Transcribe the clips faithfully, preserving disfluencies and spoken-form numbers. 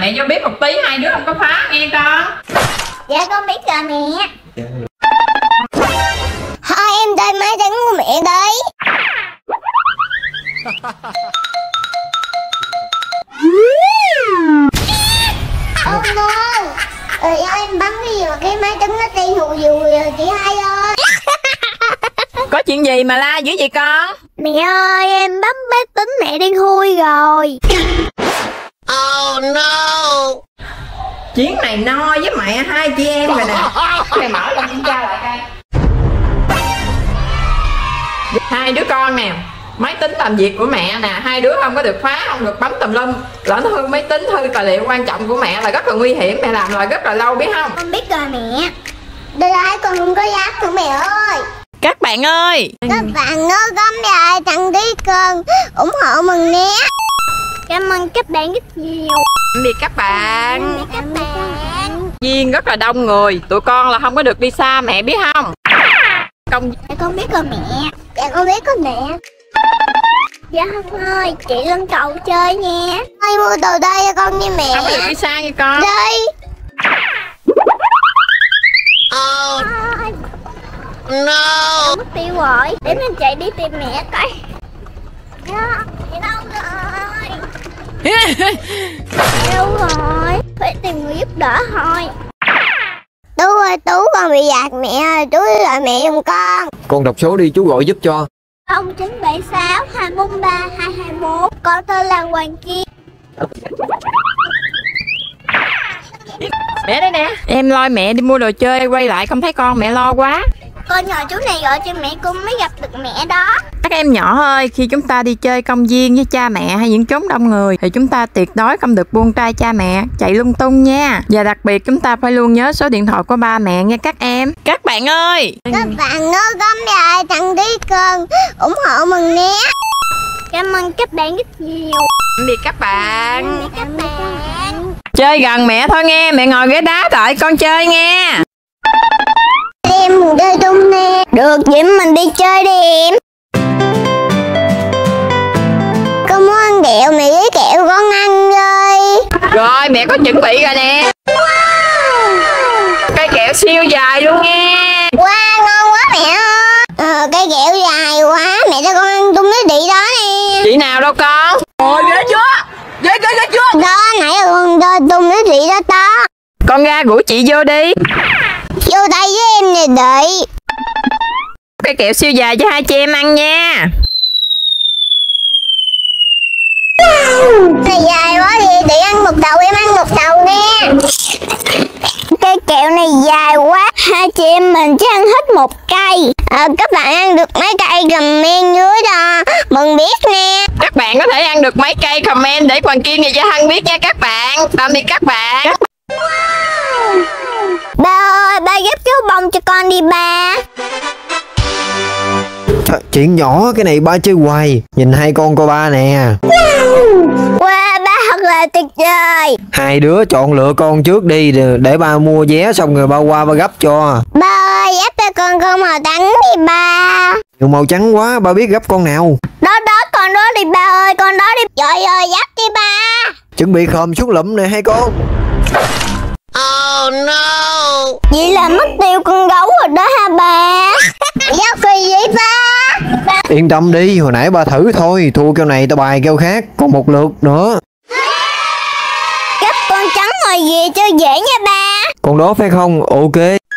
mẹ cho biết một tí, hai đứa không có phá nghe con. Dạ con biết rồi mẹ. Thôi em chơi máy tính của mẹ đi. Oh no. Trời ơi em bắn cái gì mà cái máy tính nó đi hù hù rồi chị hai ơi. Có chuyện gì mà la dữ vậy con? Mẹ ơi em bấm máy tính mẹ đi thui rồi. Oh no. Chuyến này no với mẹ hai chị em rồi nè. Mày mở lên kiểm tra lại coi. Hai đứa con nè, máy tính làm việc của mẹ nè, hai đứa không có được phá, không được bấm tùm lum. Lỡ nó hư máy tính, hư tài liệu quan trọng của mẹ là rất là nguy hiểm, mẹ làm là rất là lâu biết không? Con biết rồi mẹ. Đây là con không có dám của mẹ ơi. Các bạn ơi, các bạn nhớ bấm lại đăng ký kênh ủng hộ mình nhé. Cảm ơn các bạn rất nhiều. Tạm biệt các bạn. Tạm biệt các bạn. Viên rất là đông người, tụi con là không có được đi xa mẹ biết không? Công... Dạ con biết rồi mẹ. Dạ con biết rồi mẹ. Dạ không ơi, chị lên cầu chơi nha. Ơi mua đồ đây cho con nha mẹ. Không có được đi xa nha con. Đi. Oh no. Mất tiêu rồi. Để mình chạy đi tìm mẹ coi. Dạ, chị đâu rồi? Đâu rồi? Phải tìm người giúp đỡ thôi. Tú ơi, Tú con bị giạt mẹ ơi, Tú gọi mẹ giùm con. Con đọc số đi chú gọi giúp cho. không chín bảy sáu hai bốn ba hai hai bốn. Con tên là Hoàng Kim. Mẹ đây nè. Em lôi mẹ đi mua đồ chơi, quay lại không thấy con, mẹ lo quá. Con nhờ chú này gọi cho mẹ con mới gặp được mẹ đó. Các em nhỏ ơi, khi chúng ta đi chơi công viên với cha mẹ hay những chốn đông người thì chúng ta tuyệt đối không được buông tay cha mẹ chạy lung tung nha. Và đặc biệt chúng ta phải luôn nhớ số điện thoại của ba mẹ nha các em. Các bạn ơi, các bạn nhớ bấm lại đăng ký kênh ủng hộ mình nhé. Cảm ơn các bạn rất nhiều. Tạm biệt các bạn. Tạm biệt các bạn. Chơi gần mẹ thôi nghe, mẹ ngồi ghế đá đợi con chơi nghe. Em mình chơi chung nè. Được, vậy mình đi chơi đi em. Con muốn ăn kẹo, mẹ với kẹo con ăn đi. Rồi mẹ có chuẩn bị rồi nè. Wow. Cây kẹo siêu dài luôn nghe. Wow, ngon quá mẹ ơi. Ờ, cây kẹo dài quá, mẹ cho con ăn chung với chị đó nè. Chị nào đâu con? Ôi ghê chưa? Ghê ghê ghê chưa? Đó, nãy là con chơi chung với chị đó đó. Con ra rủ chị vô đi. Vô tay với em nè đợi. Cây kẹo siêu dài cho hai chị em ăn nha. Này dài quá thì chị ăn một đầu em ăn một đầu nha. Cây kẹo này dài quá, hai chị em mình chỉ ăn hết một cây. À, các bạn ăn được mấy cây comment dưới đó mình biết nè. Các bạn có thể ăn được mấy cây comment để Hoàng Kim và Gia Hân biết nha các bạn. Tạm biệt các bạn. Wow. Ba ơi, ba ghép chú bông cho con đi ba. Trời, chuyện nhỏ cái này ba chơi hoài. Nhìn hai con cô ba nè. Wow, ba thật là tuyệt vời. Hai đứa chọn lựa con trước đi để ba mua vé xong rồi ba qua ba gấp cho. Ba ơi, ghép cho con con màu trắng đi ba. Nhiều màu trắng quá, ba biết gấp con nào. Đó đó, con đó đi ba ơi, con đó đi. Trời ơi, ghép đi ba. Chuẩn bị khom xuống lụm nè hai con. Oh no. Vậy là mất tiêu con gấu rồi đó ha ba. Giáo kỳ vậy ba. Yên tâm đi, hồi nãy ba thử thôi. Thua keo này tao bài keo khác. Còn một lượt nữa. Gấp con trắng rồi về cho dễ nha ba. Con đó phải không? Ok.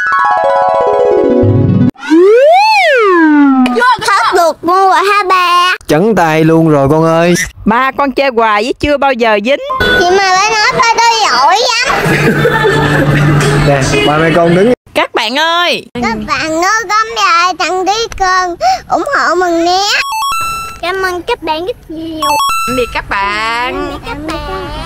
Hết lượt mua rồi ha ba. Chấn tay luôn rồi con ơi. Ba con chơi hoài với chưa bao giờ dính. Vậy mà ba nói ba tôi giỏi lắm. Nè, ba mẹ con đứng. Các bạn ơi, các bạn nhớ bấm lại đăng ký kênh ủng hộ mình nhé. Cảm ơn các bạn rất nhiều. tạm biệt các bạn. Tạm biệt các bạn.